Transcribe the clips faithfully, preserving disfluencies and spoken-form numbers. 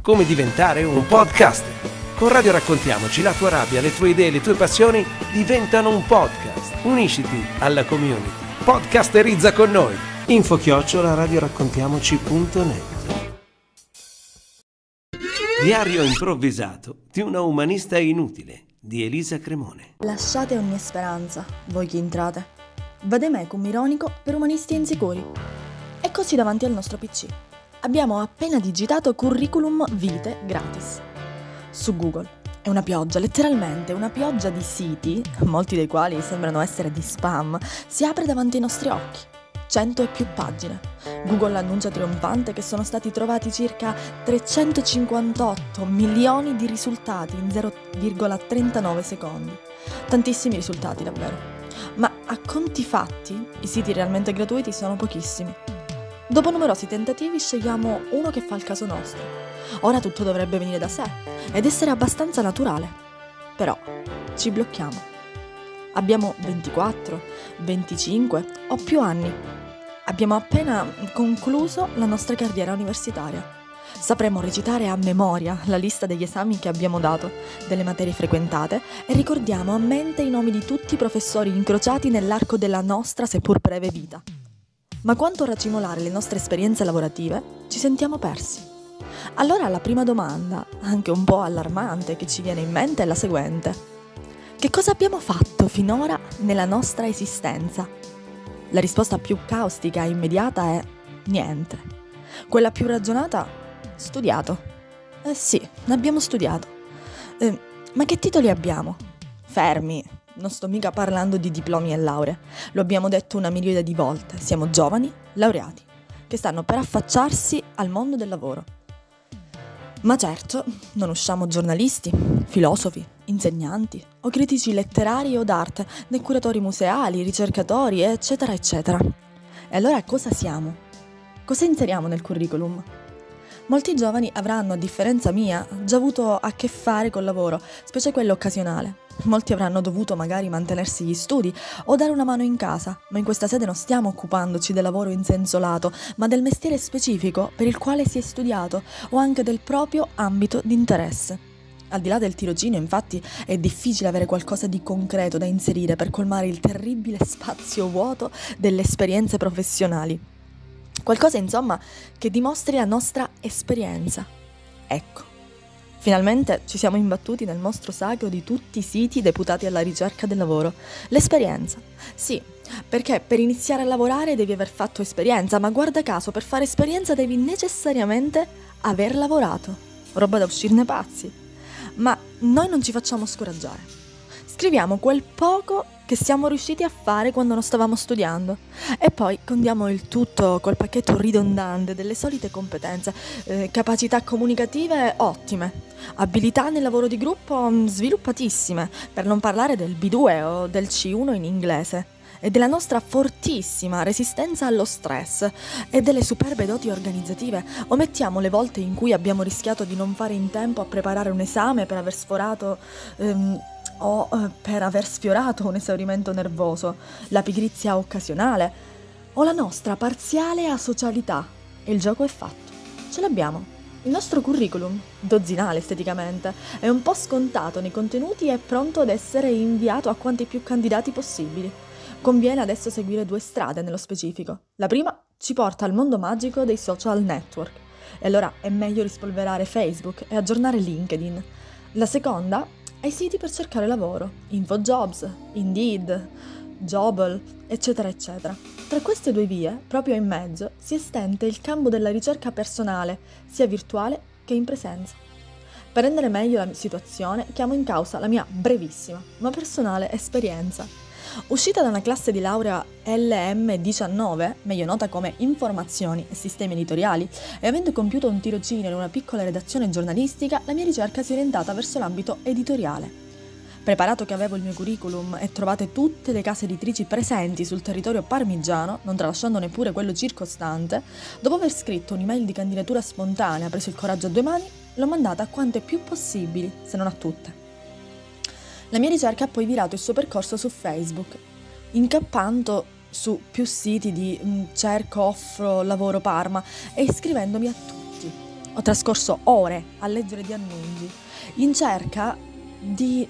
Come diventare un podcaster. Con Radio Raccontiamoci la tua rabbia, le tue idee, le tue passioni diventano un podcast. Unisciti alla community. Podcasterizza con noi. Info chiocciola radioraccontiamoci punto net. Diario improvvisato di una umanista inutile di Elisa Cremone. Lasciate ogni speranza, voi che entrate. Vademecum ironico per umanisti insicuri. E così davanti al nostro P C. Abbiamo appena digitato curriculum vitae gratis. Su Google è una pioggia, letteralmente una pioggia di siti, molti dei quali sembrano essere di spam, si apre davanti ai nostri occhi. Cento e più pagine. Google annuncia trionfante che sono stati trovati circa trecentocinquantotto milioni di risultati in zero virgola trentanove secondi. Tantissimi risultati, davvero. Ma a conti fatti, i siti realmente gratuiti sono pochissimi. Dopo numerosi tentativi scegliamo uno che fa il caso nostro. Ora tutto dovrebbe venire da sé ed essere abbastanza naturale. Però ci blocchiamo. Abbiamo ventiquattro, venticinque o più anni. Abbiamo appena concluso la nostra carriera universitaria. Sapremo recitare a memoria la lista degli esami che abbiamo dato, delle materie frequentate e ricordiamo a mente i nomi di tutti i professori incrociati nell'arco della nostra seppur breve vita. Ma quanto racimolare le nostre esperienze lavorative, ci sentiamo persi. Allora la prima domanda, anche un po' allarmante, che ci viene in mente è la seguente. Che cosa abbiamo fatto finora nella nostra esistenza? La risposta più caustica e immediata è niente. Quella più ragionata? Studiato. Eh sì, abbiamo studiato. Eh, ma che titoli abbiamo? Fermi. Non sto mica parlando di diplomi e lauree, lo abbiamo detto una miriade di volte, siamo giovani, laureati, che stanno per affacciarsi al mondo del lavoro. Ma certo, non usciamo giornalisti, filosofi, insegnanti, o critici letterari o d'arte, né curatori museali, ricercatori, eccetera, eccetera. E allora cosa siamo? Cosa inseriamo nel curriculum? Molti giovani avranno, a differenza mia, già avuto a che fare col lavoro, specie quello occasionale. Molti avranno dovuto magari mantenersi gli studi o dare una mano in casa, ma in questa sede non stiamo occupandoci del lavoro in senso lato, ma del mestiere specifico per il quale si è studiato o anche del proprio ambito di interesse. Al di là del tirocinio, infatti, è difficile avere qualcosa di concreto da inserire per colmare il terribile spazio vuoto delle esperienze professionali. Qualcosa, insomma, che dimostri la nostra esperienza. Ecco. Finalmente ci siamo imbattuti nel mostro sacro di tutti i siti deputati alla ricerca del lavoro. L'esperienza. Sì, perché per iniziare a lavorare devi aver fatto esperienza, ma guarda caso, per fare esperienza devi necessariamente aver lavorato. Roba da uscirne pazzi. Ma noi non ci facciamo scoraggiare. Scriviamo quel poco che siamo riusciti a fare quando non stavamo studiando e poi condiamo il tutto col pacchetto ridondante delle solite competenze, eh, capacità comunicative ottime, abilità nel lavoro di gruppo sviluppatissime, per non parlare del B due o del C uno in inglese, e della nostra fortissima resistenza allo stress e delle superbe doti organizzative. Omettiamo le volte in cui abbiamo rischiato di non fare in tempo a preparare un esame per aver sforato ehm, o eh, per aver sfiorato un esaurimento nervoso, la pigrizia occasionale o la nostra parziale asocialità. E il gioco è fatto. Ce l'abbiamo. Il nostro curriculum, dozzinale esteticamente, è un po' scontato nei contenuti e è pronto ad essere inviato a quanti più candidati possibili. Conviene adesso seguire due strade nello specifico. La prima ci porta al mondo magico dei social network. E allora è meglio rispolverare Facebook e aggiornare LinkedIn. La seconda ai siti per cercare lavoro, InfoJobs, Indeed, Jobble, eccetera eccetera. Tra queste due vie, proprio in mezzo, si estende il campo della ricerca personale, sia virtuale che in presenza. Per rendere meglio la situazione, chiamo in causa la mia brevissima, ma personale esperienza. Uscita da una classe di laurea L M diciannove, meglio nota come Informazioni e Sistemi Editoriali, e avendo compiuto un tirocinio in una piccola redazione giornalistica, la mia ricerca si è orientata verso l'ambito editoriale. Preparato che avevo il mio curriculum e trovate tutte le case editrici presenti sul territorio parmigiano, non tralasciando neppure quello circostante, dopo aver scritto un'email di candidatura spontanea, preso il coraggio a due mani, l'ho mandata a quante più possibili, se non a tutte. La mia ricerca ha poi virato il suo percorso su Facebook, incappando su più siti di mh, cerco, offro, lavoro Parma e iscrivendomi a tutti. Ho trascorso ore a leggere di annunci, in cerca di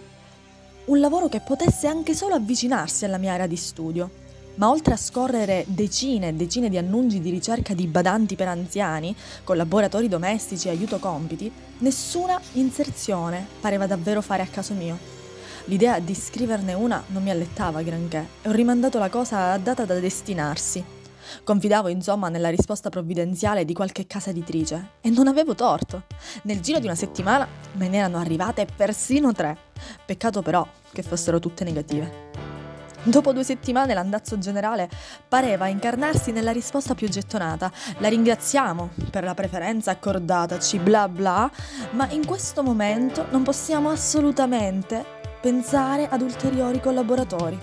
un lavoro che potesse anche solo avvicinarsi alla mia area di studio. Ma oltre a scorrere decine e decine di annunci di ricerca di badanti per anziani, collaboratori domestici e aiuto compiti, nessuna inserzione pareva davvero fare a caso mio. L'idea di scriverne una non mi allettava granché e ho rimandato la cosa a data da destinarsi. Confidavo insomma nella risposta provvidenziale di qualche casa editrice e non avevo torto. Nel giro di una settimana me ne erano arrivate persino tre. Peccato però che fossero tutte negative. Dopo due settimane l'andazzo generale pareva incarnarsi nella risposta più gettonata. La ringraziamo per la preferenza accordataci, bla bla, ma in questo momento non possiamo assolutamente pensare ad ulteriori collaboratori.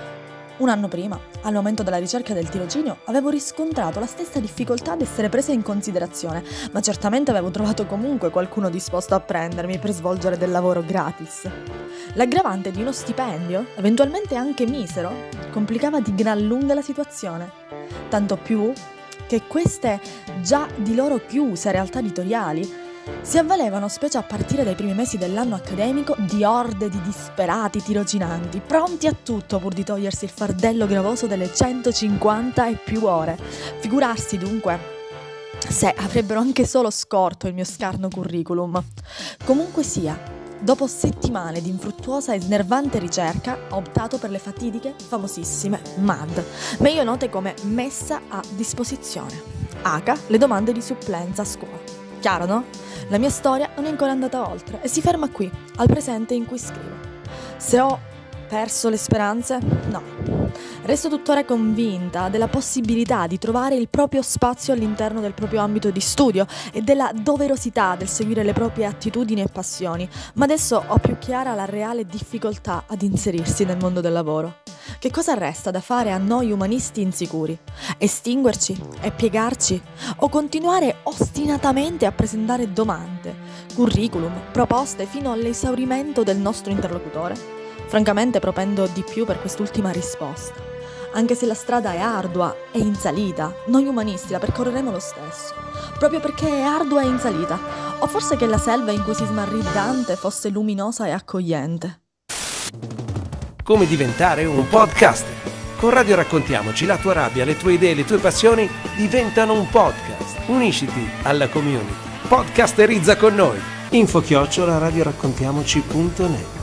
Un anno prima, al momento della ricerca del tirocinio, avevo riscontrato la stessa difficoltà ad essere presa in considerazione, ma certamente avevo trovato comunque qualcuno disposto a prendermi per svolgere del lavoro gratis. L'aggravante di uno stipendio, eventualmente anche misero, complicava di gran lunga la situazione. Tanto più che queste già di loro chiuse realtà editoriali si avvalevano, specie a partire dai primi mesi dell'anno accademico, di orde di disperati tirocinanti, pronti a tutto pur di togliersi il fardello gravoso delle centocinquanta e più ore. Figurarsi dunque se avrebbero anche solo scorto il mio scarno curriculum. Comunque sia, dopo settimane di infruttuosa e snervante ricerca, ho optato per le fatidiche, famosissime M A D, meglio note come messa a disposizione. H, le domande di supplenza a scuola. Chiaro, no? La mia storia non è ancora andata oltre e si ferma qui, al presente in cui scrivo. Se ho perso le speranze? No. Resto tuttora convinta della possibilità di trovare il proprio spazio all'interno del proprio ambito di studio e della doverosità del seguire le proprie attitudini e passioni, ma adesso ho più chiara la reale difficoltà ad inserirsi nel mondo del lavoro. Che cosa resta da fare a noi umanisti insicuri? Estinguerci e piegarci? O continuare ostinatamente a presentare domande, curriculum, proposte fino all'esaurimento del nostro interlocutore? Francamente propendo di più per quest'ultima risposta. Anche se la strada è ardua e in salita, noi umanisti la percorreremo lo stesso, proprio perché è ardua e in salita, o forse che la selva in cui si smarrì Dante fosse luminosa e accogliente. Come diventare un podcaster? Con Radio Raccontiamoci la tua rabbia, le tue idee, le tue passioni diventano un podcast. Unisciti alla community. Podcasterizza con noi. Info chiocciola radioraccontiamoci punto net